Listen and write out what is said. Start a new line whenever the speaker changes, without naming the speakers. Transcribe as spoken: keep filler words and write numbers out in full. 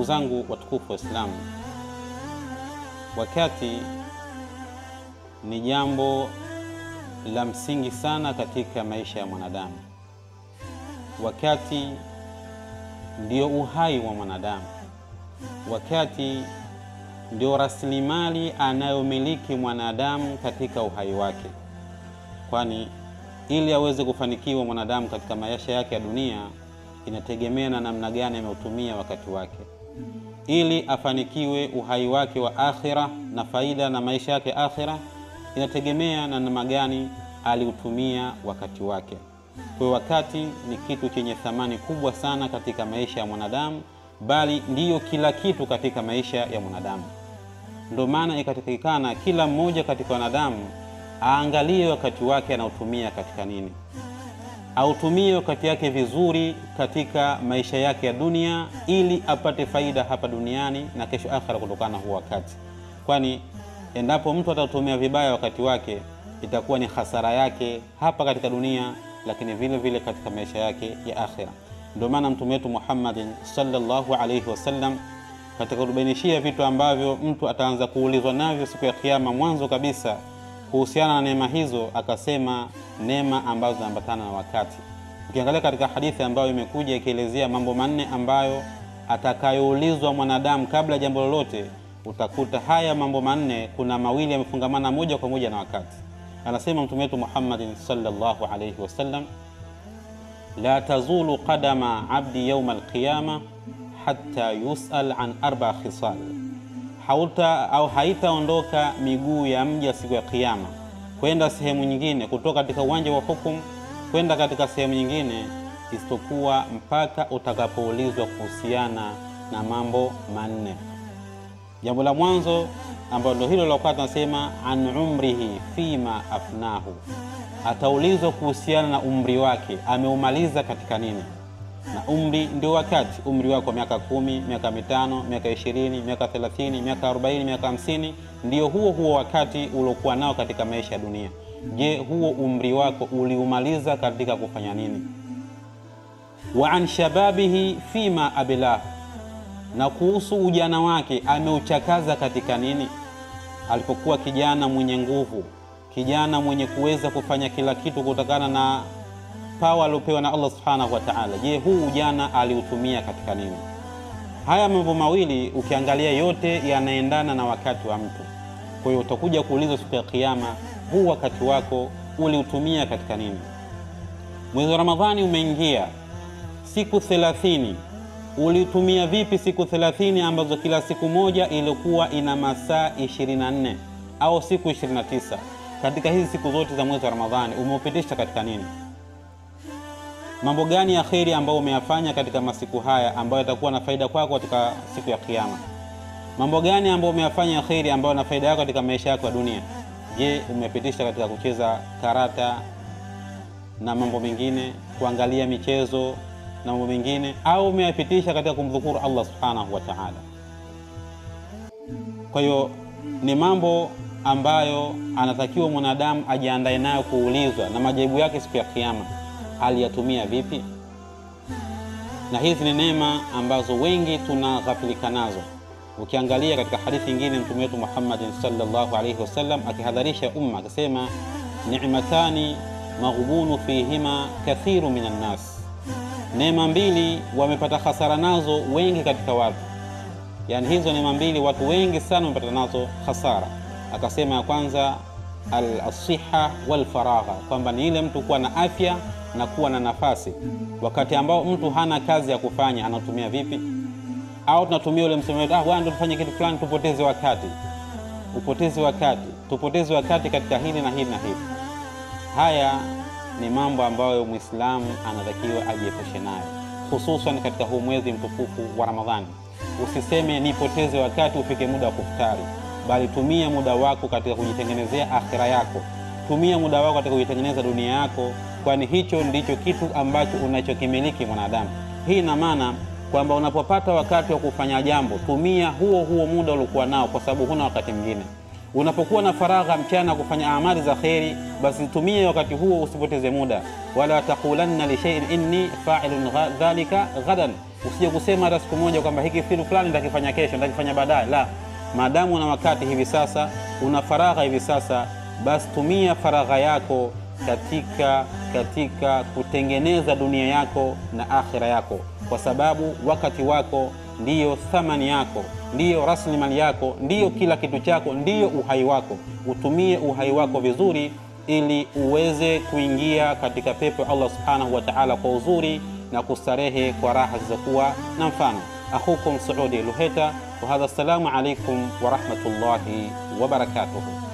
zangu watukufu wa Islam, wakati ni jambo la msingi sana katika maisha ya mwanadamu. Wakati ndio uhai wa mwanadamu. Wakati ndio rasilimali anayomiliki mwanadamu katika uhai wake. Kwani ili aweze kufanikiwa mwanadamu katika maisha yake ya dunia, inategemea na namna gani ameutumia wakati wake. Ili afanikiwe uhai wake wa akhira na faida na maisha yake akhira, inategemea na namna gani aliutumia wakati wake. Kwa wakati ni kitu chenye thamani kubwa sana katika maisha ya mwanadamu, bali ndiyo kila kitu katika maisha ya mwanadamu. Ndio maana ikatakikana kila mmoja katika wanadamu aangalie wakati wake anautumia katika nini. Autumie wakati yake vizuri katika maisha yake ya dunia, ili apate faida hapa duniani na kesho akhira kutokana na huo wakati. Kwani endapo mtu atatumia vibaya wakati wake, itakuwa ni hasara yake hapa katika dunia, lakini vile vile katika maisha yake ya akhira. Ndio maana Mtume wetu Muhammad sallallahu alayhi wasallam katika kubainishia vitu ambavyo mtu ataanza kuulizwa navyo siku ya kiyama, mwanzo kabisa kuhusiana na neema hizo, akasema neema ambazo zinaambatana na wakati. Ukiangalia katika hadithi ambayo imekuja ikielezea mambo manne ambayo atakayoulizwa mwanadamu kabla jambo lolote, utakuta haya mambo manne kuna mawili yamefungamana moja kwa moja na wakati. Anasema Mtume wetu Muhammad sallallahu alayhi wasallam, la tazulu qadama abdi yawm alqiyama hatta yus'al an arba khisal. Hauta au haitaondoka miguu ya mja siku ya kiyama kwenda sehemu nyingine, kutoka katika uwanja wa hukumu kwenda katika sehemu nyingine, isipokuwa mpaka utakapoulizwa kuhusiana na mambo manne. Jambo la mwanzo ambalo ndio hilo la kwanza, nasema an umrihi fima afnahu. Ataulizwa kuhusiana na umri wake, ameumaliza katika nini. Na umri ndio wakati. Umri wako miaka kumi, miaka mitano, miaka ishirini, miaka thelathini, miaka arobaini, miaka hamsini, ndio huo huo wakati uliokuwa nao katika maisha ya dunia. Je, huo umri wako uliumaliza katika kufanya nini? Wa an shababihi fima abilah. Na kuhusu ujana wake, ameuchakaza katika nini? Alipokuwa kijana mwenye nguvu, kijana mwenye kuweza kufanya kila kitu kutokana na pawa aliopewa na Allah subhanahu wa ta'ala, je, huu ujana aliutumia katika nini? Haya mambo mawili ukiangalia yote yanaendana na wakati wa mtu. Kwa hiyo utakuja kuulizwa siku ya kiyama, huu wakati wako uliutumia katika nini? Mwezi wa Ramadhani umeingia, siku thelathini, ulitumia vipi siku thelathini ambazo kila siku moja ilikuwa ina masaa ishirini na nne au siku ishirini na tisa? Katika hizi siku zote za mwezi wa Ramadhani umeupitisha katika nini? Mambo gani ya kheri ambayo umeyafanya katika masiku haya ambayo yatakuwa na faida kwako katika siku ya kiyama? Mambo gani ambayo umeyafanya ya kheri ambayo na faida yako katika maisha yako ya dunia? Je, umepitisha katika kucheza karata na mambo mengine, kuangalia michezo na mambo mengine, au umeyapitisha katika kumdhukuru Allah subhanahu wa ta'ala? Kwa hiyo ni mambo ambayo anatakiwa mwanadamu ajiandae nayo kuulizwa, na majibu yake siku ya kiyama aliyatumia vipi? Na hizi ni neema ambazo wengi tunaghafilika nazo. Ukiangalia katika hadithi nyingine, Mtume wetu Muhammad sallallahu alayhi wasallam akihadharisha umma akasema, ni'matani maghbunu fihima kathiru minan nas. Neema mbili wamepata hasara nazo wengi katika watu. Yani hizo neema mbili watu wengi sana wamepata nazo hasara. Akasema ya kwanza al-siha wal faragha, kwamba ni ile mtu kuwa na afya na kuwa na nafasi. Wakati ambao mtu hana kazi ya kufanya, anatumia vipi? Au tunatumia ule msemo wetu, ah bwana ndio tufanye kitu fulani, tupoteze wakati. Upoteze wakati, tupoteze wakati katika hili na hili na hili. Haya ni mambo ambayo Muislamu anatakiwa ajiepushe nayo, hususan katika huu mwezi mtukufu wa Ramadhani. Usiseme nipoteze wakati ufike muda wa kufutari, bali tumia muda wako katika kujitengenezea akhira yako. Tumia muda wako katika kujitengeneza dunia yako, kwani hicho ndicho kitu ambacho unachokimiliki mwanadamu. Hii ina maana kwamba unapopata wakati wa kufanya jambo, tumia huo huo muda uliokuwa nao, kwa sababu huna wakati mwingine. Unapokuwa na faragha mchana kufanya amali za khairi, basi tumie wakati huo, usipoteze muda. Wala taqulanna li shay'in inni fa'ilun dhalika ghadan, usije kusema hata siku moja kwamba hiki kitu fulani nitakifanya kesho, nitakifanya baadaye. La, maadamu una wakati hivi sasa, una faragha hivi sasa, basi tumia faragha yako katika katika kutengeneza dunia yako na akhira yako, kwa sababu wakati wako ndiyo thamani yako, ndiyo rasilimali yako, ndiyo kila kitu chako, ndiyo uhai wako. Utumie uhai wako vizuri ili uweze kuingia katika pepo ya Allah subhanahu wa ta'ala kwa uzuri na kustarehe kwa raha zilizokuwa na mfano. Akhukum Saudi Luheta, wa hadha, assalamu alaikum wa rahmatullahi wa barakatuh.